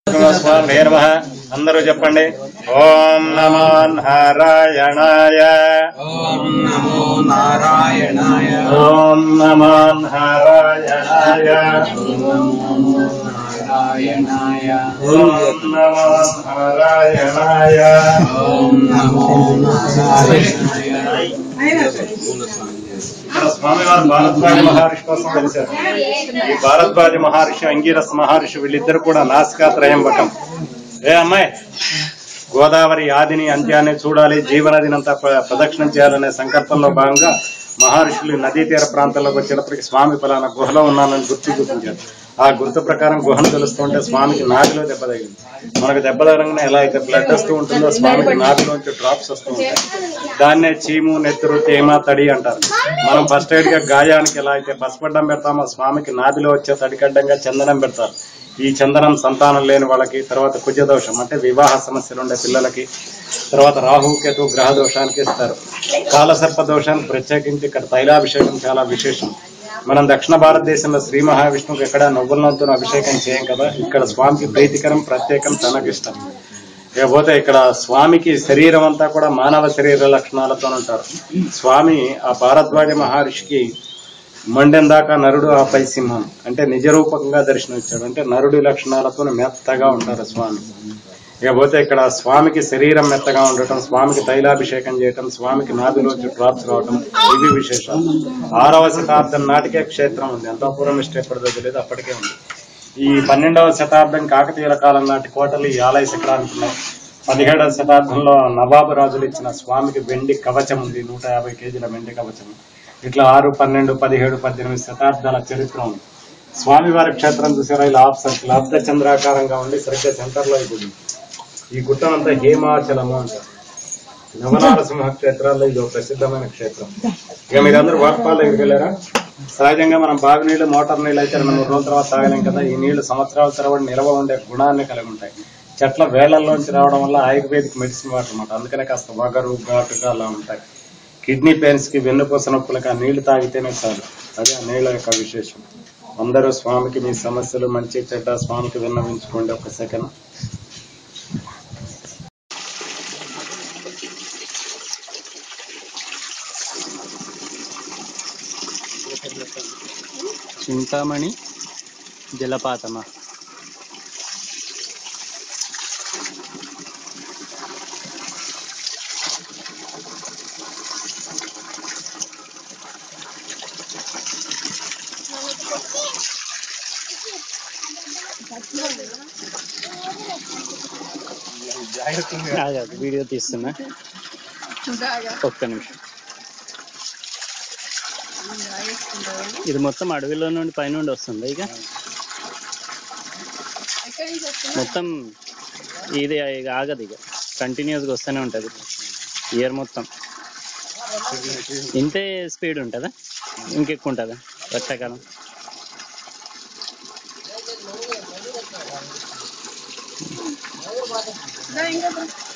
స్వామి నమః. అందరూ చెప్పండి. ఓం నమో నారాయణాయ. ఓం నమో నారాయణాయ. ఓం నమో నారాయణాయ. నారాయణాయ. ఓం నమో నారాయణాయ. ఓం నమో నారాయణాయ. ఇక్కడ స్వామివారు భారద్వాజ మహర్షి కోసం తెలిసారు. ఈ భారద్వాజ మహర్షి, అంగీరస్ మహర్షి వీళ్ళిద్దరు కూడా నాసికాత్రయంబకం. ఏ అమ్మాయి, గోదావరి ఆదిని అంత్యాన్ని చూడాలి, జీవనదినంతా ప్రదక్షిణం చేయాలనే సంకల్పంలో భాగంగా మహర్షులు నదీ తీర ప్రాంతాల్లోకి వచ్చేటప్పటికి స్వామి ఫలానా గుహలో ఉన్నానని గుర్తు చూపించారు. ఆ గుర్తు ప్రకారం గుహను తెలుస్తుంటే స్వామికి నాభిలో దెబ్బ తగిలింది. మనకు దెబ్బ తగలంగానే ఎలా అయితే బ్లడ్ వస్తూ ఉంటుందో స్వామికి నాభిలోంచి డ్రాప్స్ వస్తూ ఉంటాయి. దాన్నే చీము, నెత్తురు, తేమ, తడి అంటారు. మనం ఫస్ట్ ఎయిడ్ గా గాయానికి ఎలా అయితే పసుపడ్డం పెడతామో స్వామికి నాభిలో వచ్చే తడిగడ్డంగా చందనం పెడతారు. ఈ చందనం సంతానం లేని వాళ్ళకి, తర్వాత కుజదోషం అంటే వివాహ సమస్యలు ఉండే పిల్లలకి, తర్వాత రాహుకేతు గ్రహ దోషానికి ఇస్తారు. కాలసర్ప దోషానికి ప్రత్యేకించి ఇక్కడ తైలాభిషేకం చాలా విశేషం. మనం దక్షిణ భారతదేశంలో శ్రీ మహావిష్ణువుకి ఎక్కడ నువ్వులతో అభిషేకం చేయం కదా, ఇక్కడ స్వామికి ప్రీతికరం, ప్రత్యేకం, తనకు ఇష్టం. ఇకపోతే ఇక్కడ స్వామికి శరీరం అంతా కూడా మానవ శరీర లక్షణాలతో ఉంటారు. స్వామి ఆ భారద్వాజ మహర్షికి మండెం దాకా నరుడు, ఆపై సింహం అంటే నిజరూపకంగా దర్శనమిచ్చాడు. అంటే నరుడి లక్షణాలతో మెత్తగా ఉంటారు స్వామి. ఇకపోతే ఇక్కడ స్వామికి శరీరం మెత్తగా ఉండటం, స్వామికి తైలాభిషేకం చేయటం, స్వామికి నాభిలోంచి డ్రాప్స్ రావటం, ఇవి విశేషాలు. 6వ శతాబ్దం నాటికే క్షేత్రం ఉంది. ఎంతో పూర్వం ఎప్పటిదో తెలియదు, అప్పటికే ఉంది. ఈ 12వ శతాబ్దం కాకతీయుల కాలం నాటి కోటలు ఈ ఆలయ శిఖరానికి ఉన్నాయి. 17వ శతాబ్దంలో నవాబు రాజులు ఇచ్చిన స్వామికి వెండి కవచం ఉంది, 150 కేజీల వెండి కవచం. ఇట్లా 6, 12, 17, 18 శతాబ్దాల చరిత్ర ఉంది. స్వామివారి క్షేత్రం చూసారా, ఇలా హాఫ్ సర్కిల్ అర్ధ చంద్రాకారంగా ఉండి సరిగ్గా సెంటర్ లో ఇది. ఈ గుట్టనంతా హేమాచలము అంటారు. నవనారసింహ క్షేత్రాల్లో ఇది ఒక ప్రసిద్ధమైన క్షేత్రం. ఇక మీరందరూ వాటర్ ఫాల్ దగ్గరికి వెళ్ళారా? సహజంగా మనం బావి నీళ్లు, మోటార్ నీళ్ళు అయితే 2-3 రోజుల తర్వాత తాగలేం కదా. ఈ నీళ్లు సంవత్సరాల తరబడి నిల్వ ఉండే గుణాన్ని కలిగి ఉంటాయి. చెట్ల వేళ్లలోంచి రావడం వల్ల ఆయుర్వేదిక్ మెడిసిన్ వాటర్ అన్నమాట. అందుకనే కాస్త వగరు, ఘాటుగా అలా ఉంటాయి. కిడ్నీ పెయిన్స్ కి, వెన్నుపూస నొప్పులకి ఆ నీళ్లు తాగితేనే చాలు. అదే ఆ నీళ్ల యొక్క విశేషం. అందరూ స్వామికి మీ సమస్యలు మంచి చెడ్డ స్వామికి విన్నవించుకోండి. ఒక సెకండ్. చింతామణి జలపాతమా? వీడియో తీస్తున్నా, ఒక్క నిమిషం. ఇది మొత్తం అడవిలో నుండి పైనుండి వస్తుంది. ఇక మొత్తం ఇది ఆగదు, ఇక కంటిన్యూస్గా వస్తూనే ఉంటుంది ఇయర్ మొత్తం. ఇంతే స్పీడ్ ఉంటుందా, ఇంకెక్కువ ఉంటుందా వర్షాకాలం?